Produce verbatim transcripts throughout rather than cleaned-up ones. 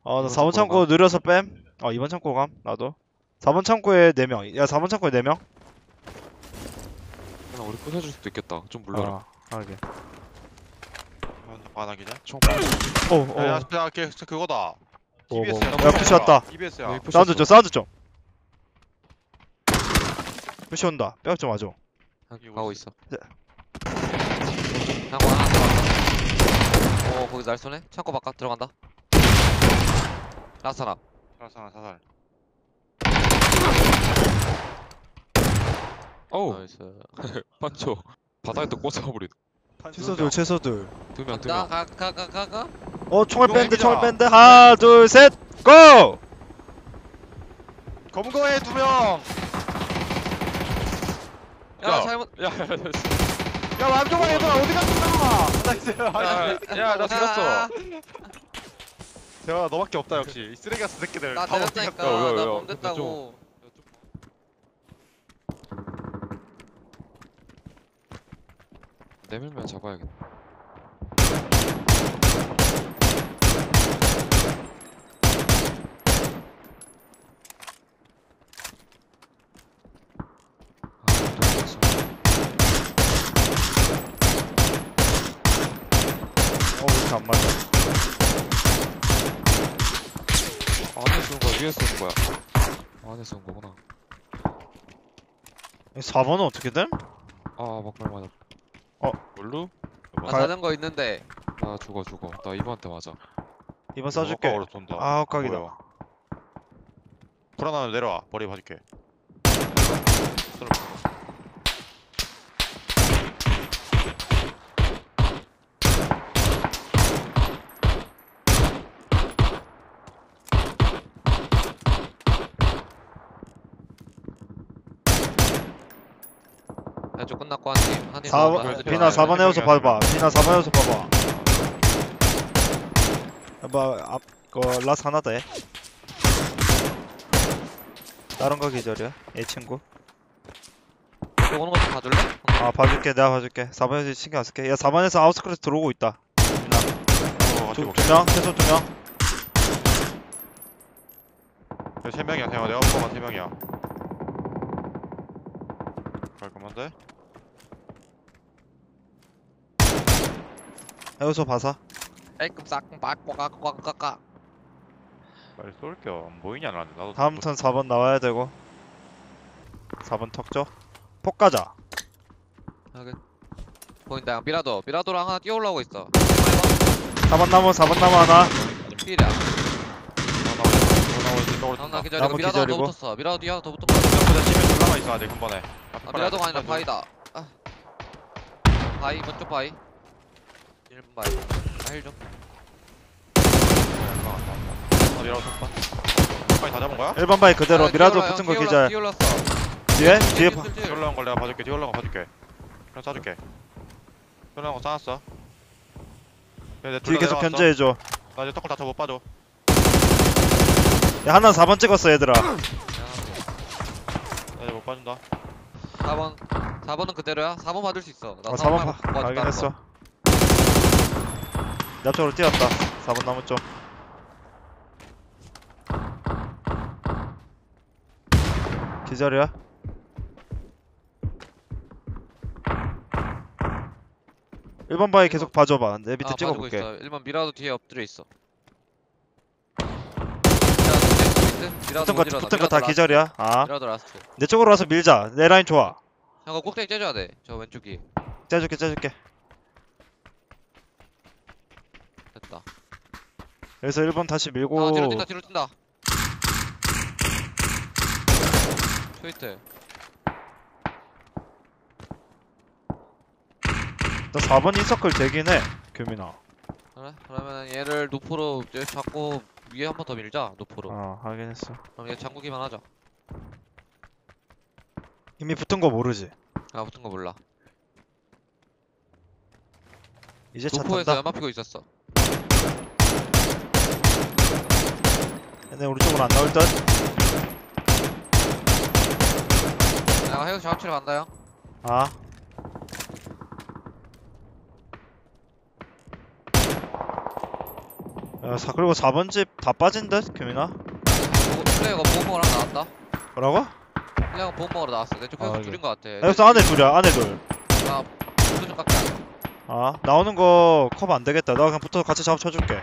어, 나 이번 사 번 창고로 창고 느려서 뺨. 어, 이 번 창고 감. 나도. 사 번 창고에 네 명. 야, 사 번 창고에 네 명. 그냥 우리 부숴줄 수도 있겠다. 좀 물러라. 어, 하게. 안 하기냐? 총 빨리. 오, 야, 야, 오. 야, 걔 그거다. 뭐, 뭐. 티비에스야. 야, 푸시 왔다. 티비에스야. 여기 푸시 사운드 있어. 좀, 사운드 좀. 푸시 온다. 뼈 좀 와줘. 가고 있어. 네. 창고 하나 들어간다. 오 거기 날 쏘네? 창고 바깥 들어간다. 라스 하나. 사살 사살. 어우, 나이스. 판초. 바닥에 또 꽂아버리네. 최소들, 최소들. 두 명, 두 나 명. 가 가 가 가 가. 어, 총알 이거 밴드, 핵이다. 총알 밴드. 하나, 둘, 셋, 고! 검은 거에 두 명. 야 야. 잘못. 야, 야, 야, 야, 맘좀 얘들아 어디 갔어? 나이스. 야, 야, 나 죽었어. 대화 너밖에 없다 역시. 이 쓰레기 같은 새끼들. 나 다 어디 때렸다니까. 야, 야, 야, 나 야, 몸 근데 됐다고. 내밀면 잡아야겠다. 아, 또 죽었어. 어, 왜 이렇게 안 맞아? 안에 쏘는 거야, 위에 쏘는 거야? 안에 쏘는 거구나. 사 번은 어떻게 됨? 아, 막말 맞아. 어. 뭘로? 나 가- 자전거 있는데. 나 죽어, 죽어. 나 이번한테 맞아. 이번 쏴줄게. 어로 쏜다. 아, 헛각이다. 뭐야. 불안하면 내려와. 머리 봐줄게. 야저 끝났고 한팀 한팀 사 번, 비나 사 번 에어서 봐봐. 비나 사 번 에어서 봐봐. 뭐, 앞, 그, 라스 하나 더 해. 다른 거 기절이야? 얘 친구. 오는 거 좀 봐줄래? 아, 봐줄게. 내가 봐줄게. 사 번에서 신경 안 쓸게. 야, 사 번에서 아웃스크래스 들어오고 있다. 어, 두, 같이 두 명? 최소 두 명? 볼게. 세 명이야. 세 명. 내가 보면 세 명이야. 깔끔한데? 에어서 봐서. 깔끔 싹끔 빡빡빡빡빡. 빨리 쏠게요. 안 보이냐 나한테. 나도. 다음 턴 사 번 나와야 되고. 사 번 턱죠? 폭 가자. 하긴. 보인다. 미라도 미라도랑 하나 뛰어 올라오고 있어. 사 번 나무, 사 번 나무 하나. 필이야. 나오고 나나 있어. 기다리고 나무 미라도 하나 더 기다리고. 붙었어. 미라도 뒤에 하나 더 붙었어. 나보다 집에 올라가 있어 아직 한 번에. 아 미라도가 아니라 바이다. 아. 바이 먼저 바이. 일 번 바이. 아, 힐 좀. 어디라고 쳤다. 빨리 다 잡은 거야? 일 번 바이 그대로. 아, 미라도 뒤에 붙은 거 올라, 기절. 뒤에 올랐어. 뒤에? 뒤에 봐. 슬슬, 뒤 슬슬. 올라온 걸 내가 봐줄게. 뒤 올라온 거 봐줄게. 그냥 쏴줄게. 뒤 올라온 거 쏴놨어. 뒤에 계속 견제해줘. 나 이제 턱을 다쳐 못 빠져. 야, 하나 사 번 찍었어, 얘들아. 나 이제 못 빠진다. 사 번 사 번은 그대로야. 사 번 받을 수 있어. 나 어, 사 사 번 번 받- 받- 확인했어. 내 앞쪽으로 뛰었다. 사 번 나무 쪽. 기절이야? 일 번 바위 계속 봐줘봐. 내 밑에 아, 봐주고 찍어볼게. 있어. 일 번 미라도 뒤에 엎드려 있어. 미라도 뒤에 있어. 미라도 붙은 못 거, 일어나. 붙은 거 다 미라도 기절이야. 아. 라스트. 미라도 라스트. 내 쪽으로 와서 밀자. 내 라인 좋아. 형, 거 꼭대기 째줘야 돼. 저 왼쪽이. 째줄게, 째줄게. 됐다. 여기서 일 번 다시 밀고. 아, 뒤로 뛴다, 뒤로 뛴다. 스위트. 나 사 번 인서클 되긴 해. 규민아. 그래? 그러면 얘를 노포로 이제 잡고 위에 한 번 더 밀자. 노포로. 어, 확인했어. 그럼 얘 잠그기만 하자. 이미 붙은 거 모르지. 아, 붙은 거 몰라. 이제 차 노포에서 탄다. 연마 피고 있었어. 얘네 우리 쪽으로 안 나올 듯. 내가 해우 작업치러 간다, 형. 아. 야, 사, 그리고 사 번 집 다 빠진 듯, 규민아? 보고- 플레이어가 보험 먹으러 나왔다. 뭐라고? 플레이어가 보험 먹으러 나왔어. 내 쪽 아, 계속 이게- 줄인 것 같아. 여기서 안에 둘이야, 안에 둘. 나 불도 좀 깎게. 아, 나오는 거 컵 안 되겠다. 나 그냥 붙어서 같이 작업 쳐줄게.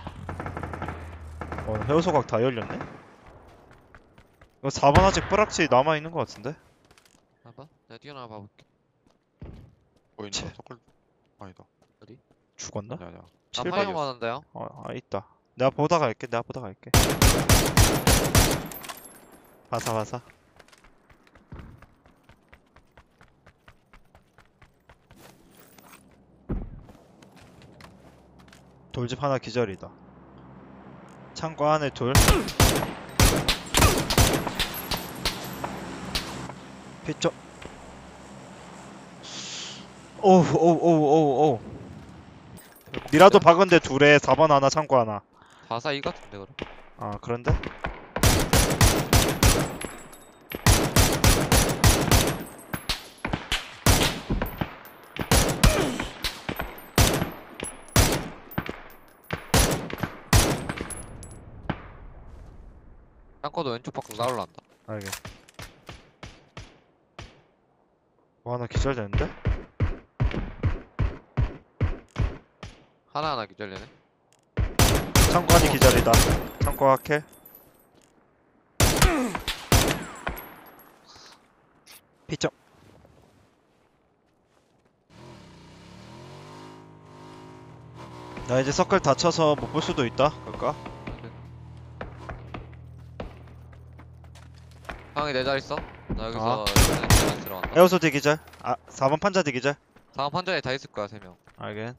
어, 해우소각 다 열렸네? 이거 사 번 아직 뿌락치 남아있는 거 같은데? 봐봐. 내가 뛰어나가 봐볼게. 보인다. 치. 서클 아니다. 죽었나? 아니 아니야. 나 칠 파이어 번이었어. 많은데요? 어, 아, 있다. 내가 보다 갈게, 내가 보다 갈게. 바사, 바사. 돌집 하나 기절이다. 창고 안에 둘. 피쪽. 오우, 오우, 오우, 오우, 오우. 미라도 박은데 둘에 사 번 하나, 창고 하나. 바사 이 같은데 그럼? 아, 그런데? 땅거도 왼쪽 밖으로 나올란다. 알게. 뭐 하나 기절되는데? 하나하나 기절되네. 창고 안이 기절이다. 창고 하킬. 피점. 나 이제 서클 다쳐서 못 볼 수도 있다. 그럴까? 형이 내 자리 있어? 나 여기서 아. 그냥 들어간다. 에어소 디기절. 아, 사 번 판자 디기절. 다음 판자에 다 있을 거야, 세 명. 알게.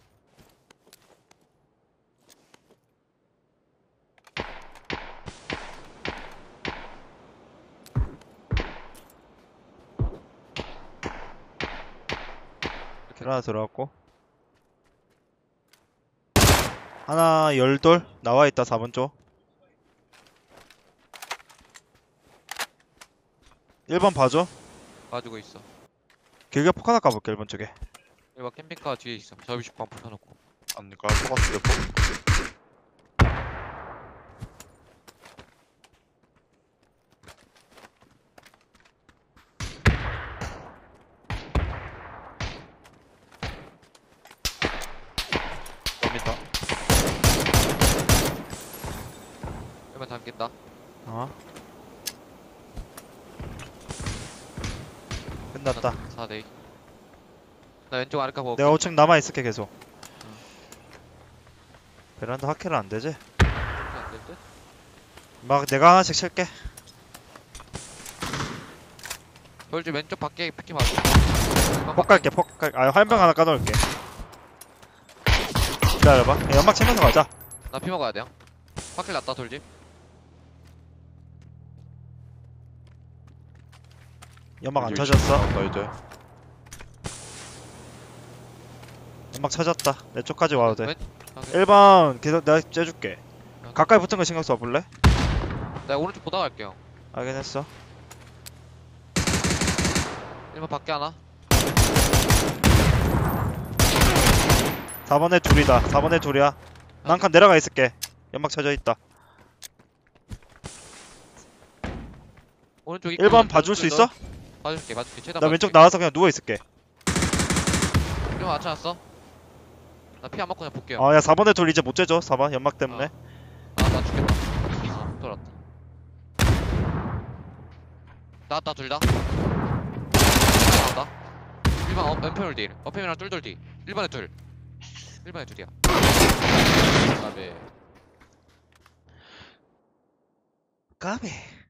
이렇게. 하나 들어왔고. 하나 열돌 나와있다. 사 번 쪽. 일 번 봐줘. 가지고 있어. 길게 폭 하나 까볼게. 일 번 쪽에. 이거 캠핑카 뒤에 있어. 접이식 방 붙여놓고. 아니까 똑같이 예뻐. 겁니다. 이러면 담긴다. 어. 끝났다. 사 대 이. 나 왼쪽 아래가 보고. 내가 오 층 남아있을게 계속. 베란다 하키는 안되지? 안될 듯? 막 내가 하나씩 칠게. 돌집 왼쪽 밖에 피키 맞아. 폭 갈게 폭 갈게. 아 화염병 하나 까놓을게. 기다려봐. 야, 연막 치면서 가자. 나피 먹어야 돼요. 확킬 났다 돌집. 연막 안 여기 쳐졌어. 나온다 이제. 연막 쳐졌다. 내 쪽까지 와도 돼. 왼- 확인. 일 번 계속 내가 째줄게. 가까이 붙은 거 신경 써볼래? 내가 오른쪽 보다 갈게요. 알긴 했어. 일 번 밖에 하나. 사 번에 둘이다. 사 번에 둘이야. 난 칸 내려가 있을게. 연막 쳐져 있다. 오른쪽 일 번 봐줄 수 있어? 봐줄게 봐줄게. 최대한 나 왼쪽 봐줄게. 나와서 그냥 누워 있을게. 일 번 맞춰놨어. 나 피 안 맞고 그냥 볼게요. 아 야 사 번에 둘 이제 못 째줘. 사 번 연막 때문에. 아 나 죽겠다. 아 돌았다. 나왔다 둘 다. 나왔다. 일 번 어, 왼편을 딜. 어펜이랑 뚫돌 딜. 일 번에 둘. 일 번에 둘이야. 그다음에 까비.